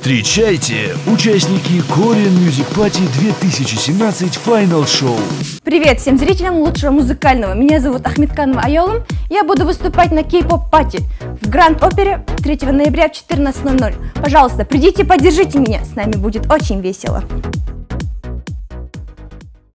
Встречайте, участники Korean Music Party 2017 Final Show. Привет всем зрителям лучшего музыкального. Меня зовут Ахметканова Айолым. Я буду выступать на K-pop Party в Гранд Опере 3 ноября в 14:00. Пожалуйста, придите, поддержите меня. С нами будет очень весело.